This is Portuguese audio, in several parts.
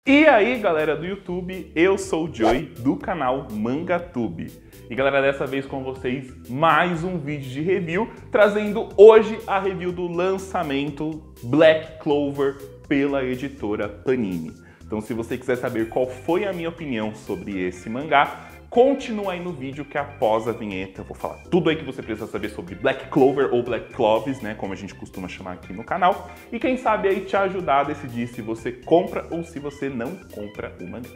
E aí, galera do YouTube, eu sou o Joey do canal MangaTube. E galera, dessa vez com vocês mais um vídeo de review, trazendo hoje a review do lançamento Black Clover pela editora Panini. Então se você quiser saber qual foi a minha opinião sobre esse mangá, continua aí no vídeo que após a vinheta eu vou falar tudo aí que você precisa saber sobre Black Clover ou Black Clovis, né, como a gente costuma chamar aqui no canal, e quem sabe aí te ajudar a decidir se você compra ou se você não compra o mangá.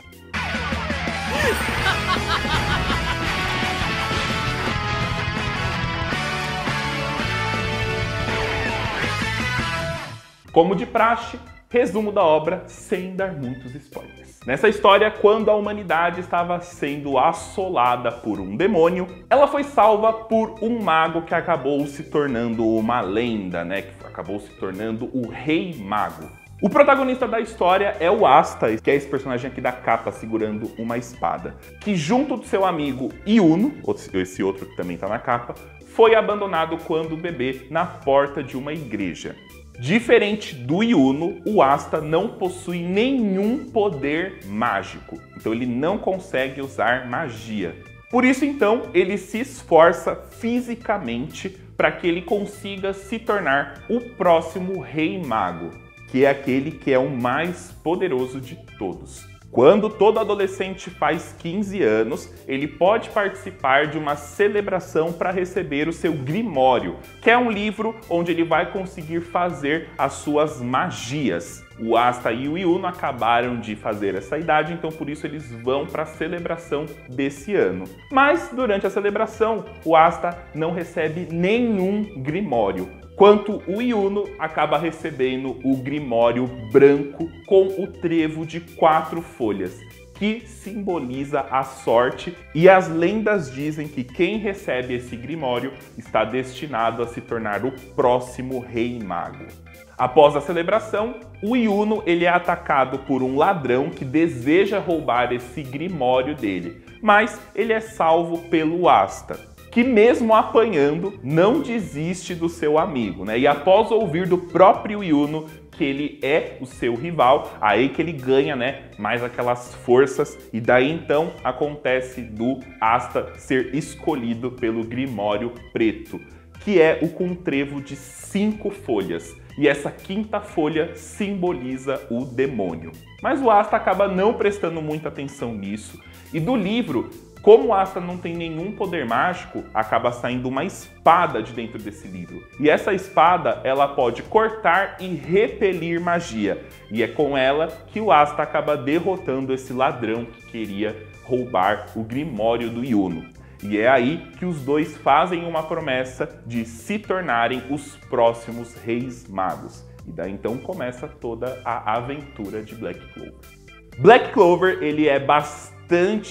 Como de praxe, resumo da obra sem dar muitos spoilers. Nessa história, quando a humanidade estava sendo assolada por um demônio, ela foi salva por um mago que acabou se tornando uma lenda, né? Que acabou se tornando o Rei Mago. O protagonista da história é o Asta, que é esse personagem aqui da capa segurando uma espada, que junto do seu amigo Yuno, esse outro que também está na capa, foi abandonado quando bebê na porta de uma igreja. Diferente do Yuno, o Asta não possui nenhum poder mágico, então ele não consegue usar magia. Por isso, então, ele se esforça fisicamente para que ele consiga se tornar o próximo Rei Mago, que é aquele que é o mais poderoso de todos. Quando todo adolescente faz 15 anos, ele pode participar de uma celebração para receber o seu Grimório, que é um livro onde ele vai conseguir fazer as suas magias. O Asta e o Yuno acabaram de fazer essa idade, então por isso eles vão para a celebração desse ano. Mas durante a celebração, o Asta não recebe nenhum Grimório, enquanto o Yuno acaba recebendo o Grimório branco com o trevo de 4 folhas, que simboliza a sorte, e as lendas dizem que quem recebe esse Grimório está destinado a se tornar o próximo Rei Mago. Após a celebração, o Yuno ele é atacado por um ladrão que deseja roubar esse Grimório dele, mas ele é salvo pelo Asta, que mesmo apanhando, não desiste do seu amigo, né? E após ouvir do próprio Yuno que ele é o seu rival, aí que ele ganha, né, mais aquelas forças, e daí então acontece do Asta ser escolhido pelo Grimório Preto, que é o com trevo de 5 folhas. E essa 5ª folha simboliza o demônio. Mas o Asta acaba não prestando muita atenção nisso, e do livro, como o Asta não tem nenhum poder mágico, acaba saindo uma espada de dentro desse livro. E essa espada, ela pode cortar e repelir magia. E é com ela que o Asta acaba derrotando esse ladrão que queria roubar o Grimório do Yuno. E é aí que os dois fazem uma promessa de se tornarem os próximos Reis Magos. E daí então começa toda a aventura de Black Clover. Black Clover, ele é bastante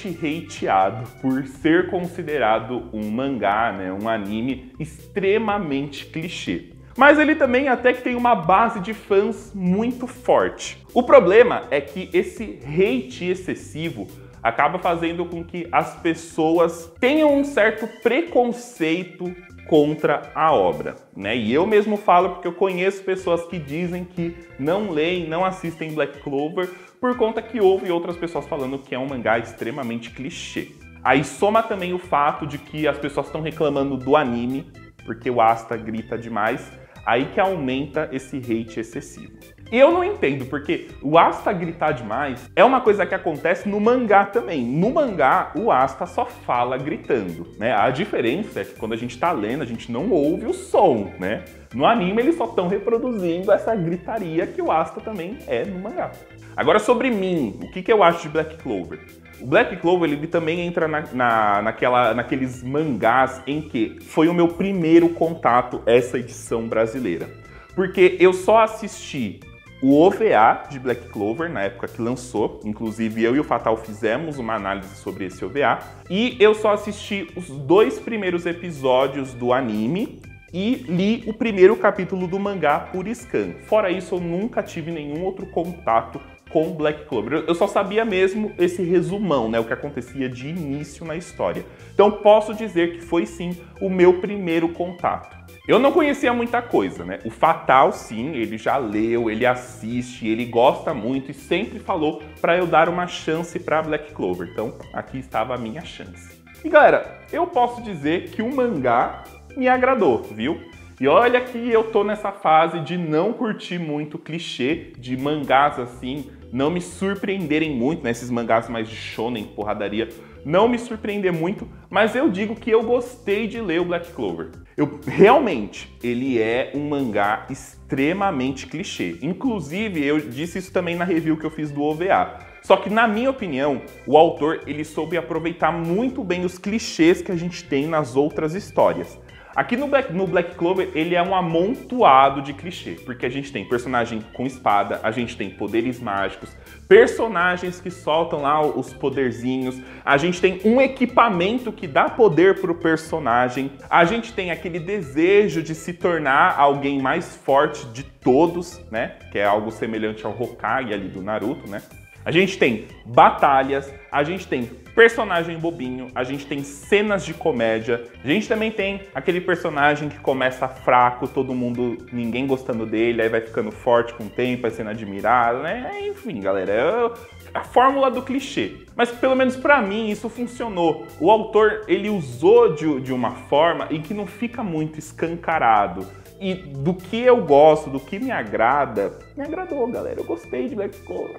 hateado por ser considerado um mangá, né, um anime extremamente clichê. Mas ele também até que tem uma base de fãs muito forte. O problema é que esse hate excessivo acaba fazendo com que as pessoas tenham um certo preconceito contra a obra, né? E eu mesmo falo porque eu conheço pessoas que dizem que não leem, não assistem Black Clover por conta que houve outras pessoas falando que é um mangá extremamente clichê. Aí soma também o fato de que as pessoas estão reclamando do anime, porque o Asta grita demais, aí que aumenta esse hate excessivo. E eu não entendo, porque o Asta gritar demais é uma coisa que acontece no mangá também. No mangá, o Asta só fala gritando, né? A diferença é que quando a gente tá lendo, a gente não ouve o som, né? No anime, eles só estão reproduzindo essa gritaria que o Asta também é no mangá. Agora, sobre mim, o que eu acho de Black Clover? O Black Clover, ele também entra naqueles mangás em que foi o meu primeiro contato essa edição brasileira. Porque eu só assisti o OVA de Black Clover, na época que lançou, inclusive eu e o Fatal fizemos uma análise sobre esse OVA, e eu só assisti os 2 primeiros episódios do anime e li o primeiro capítulo do mangá por scan. Fora isso, eu nunca tive nenhum outro contato com Black Clover. Eu só sabia mesmo esse resumão, né, o que acontecia de início na história. Então posso dizer que foi sim o meu primeiro contato. Eu não conhecia muita coisa, né? O Fatal, sim, ele já leu, ele assiste, ele gosta muito e sempre falou para eu dar uma chance para Black Clover. Então, aqui estava a minha chance. E galera, eu posso dizer que o mangá me agradou, viu? E olha que eu tô nessa fase de não curtir muito clichê, de mangás assim, não me surpreenderem muito, né? Esses mangás mais de shonen, porradaria, não me surpreender muito, mas eu digo que eu gostei de ler o Black Clover. Realmente, ele é um mangá extremamente clichê. Inclusive, eu disse isso também na review que eu fiz do OVA. Só que, na minha opinião, o autor ele soube aproveitar muito bem os clichês que a gente tem nas outras histórias. Aqui no Black Clover, ele é um amontoado de clichê, porque a gente tem personagem com espada, a gente tem poderes mágicos, personagens que soltam lá os poderzinhos, a gente tem um equipamento que dá poder pro personagem, a gente tem aquele desejo de se tornar alguém mais forte de todos, né? Que é algo semelhante ao Hokage ali do Naruto, né? A gente tem batalhas, a gente tem personagem bobinho, a gente tem cenas de comédia, a gente também tem aquele personagem que começa fraco, todo mundo, ninguém gostando dele, aí vai ficando forte com o tempo, vai sendo admirado, né? Enfim, galera, é a fórmula do clichê. Mas pelo menos pra mim isso funcionou. O autor, ele usou de uma forma em que não fica muito escancarado. E do que eu gosto, do que me agrada, me agradou, galera. Eu gostei de Black Clover.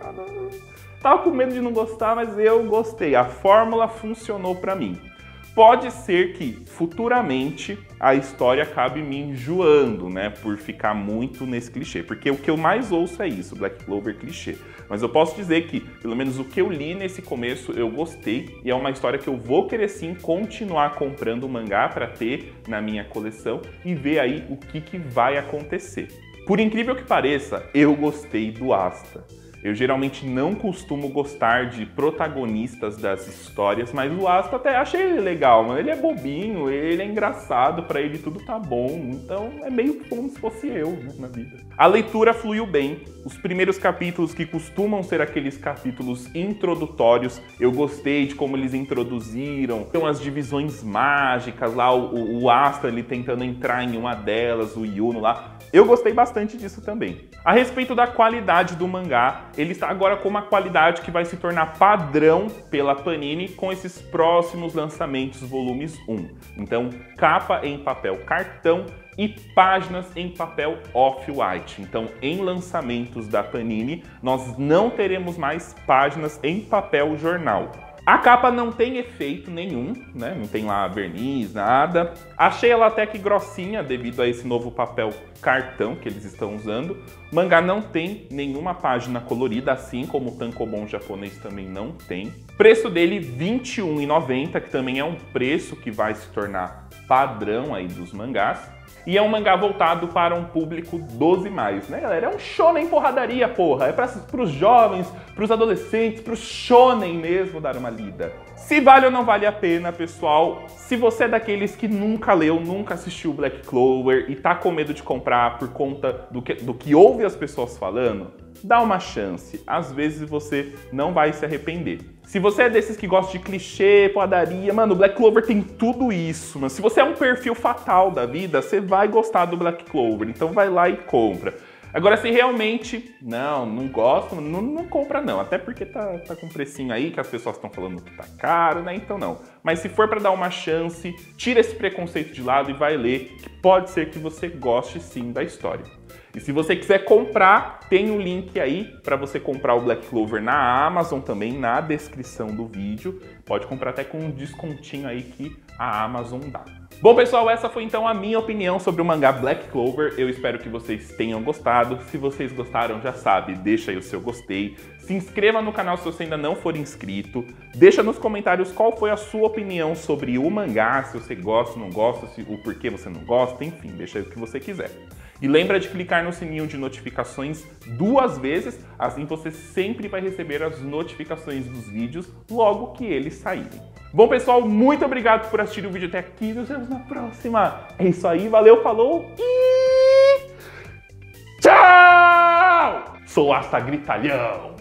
Tava com medo de não gostar, mas eu gostei. A fórmula funcionou pra mim. Pode ser que futuramente a história acabe me enjoando, né? Por ficar muito nesse clichê. Porque o que eu mais ouço é isso, Black Clover clichê. Mas eu posso dizer que, pelo menos o que eu li nesse começo, eu gostei. E é uma história que eu vou querer sim continuar comprando o mangá para ter na minha coleção e ver aí o que vai acontecer. Por incrível que pareça, eu gostei do Asta. Eu geralmente não costumo gostar de protagonistas das histórias, mas o Asta até achei ele legal, mano. Ele é bobinho, ele é engraçado, pra ele tudo tá bom. Então é meio como se fosse eu, né, na vida. A leitura fluiu bem. Os primeiros capítulos, que costumam ser aqueles capítulos introdutórios, eu gostei de como eles introduziram. Então as divisões mágicas lá, o Asta ele tentando entrar em uma delas, o Yuno lá. Eu gostei bastante disso também. A respeito da qualidade do mangá, ele está agora com uma qualidade que vai se tornar padrão pela Panini com esses próximos lançamentos volumes 1. Então, capa em papel cartão e páginas em papel off-white. Então, em lançamentos da Panini, nós não teremos mais páginas em papel jornal. A capa não tem efeito nenhum, né? Não tem lá verniz, nada. Achei ela até que grossinha devido a esse novo papel cartão que eles estão usando. O mangá não tem nenhuma página colorida, assim como o tankobon japonês também não tem. Preço dele R$ 21,90, que também é um preço que vai se tornar padrão aí dos mangás. E é um mangá voltado para um público 12+, né, galera? É um shonen porradaria, porra. É para os jovens, para os adolescentes, para os shonen mesmo dar uma lida. Se vale ou não vale a pena, pessoal, se você é daqueles que nunca leu, nunca assistiu Black Clover e tá com medo de comprar por conta do que ouve as pessoas falando, dá uma chance. Às vezes você não vai se arrepender. Se você é desses que gosta de clichê, porradaria, mano, o Black Clover tem tudo isso, mano. Se você é um perfil fatal da vida, você vai gostar do Black Clover, então vai lá e compra. Agora, se realmente não gosta, não compra não, até porque tá com precinho aí que as pessoas estão falando que tá caro, né? Então não. Mas se for para dar uma chance, tira esse preconceito de lado e vai ler, que pode ser que você goste sim da história. E se você quiser comprar, tem um link aí para você comprar o Black Clover na Amazon também, na descrição do vídeo. Pode comprar até com um descontinho aí que a Amazon dá. Bom, pessoal, essa foi então a minha opinião sobre o mangá Black Clover. Eu espero que vocês tenham gostado. Se vocês gostaram, já sabe, deixa aí o seu gostei. Se inscreva no canal se você ainda não for inscrito. Deixa nos comentários qual foi a sua opinião sobre o mangá, se você gosta, não gosta, o porquê você não gosta, enfim, deixa aí o que você quiser. E lembra de clicar no sininho de notificações 2 vezes, assim você sempre vai receber as notificações dos vídeos logo que eles saírem. Bom, pessoal, muito obrigado por assistir o vídeo até aqui. Nos vemos na próxima. É isso aí, valeu, falou e tchau! Sou Asta Gritalhão.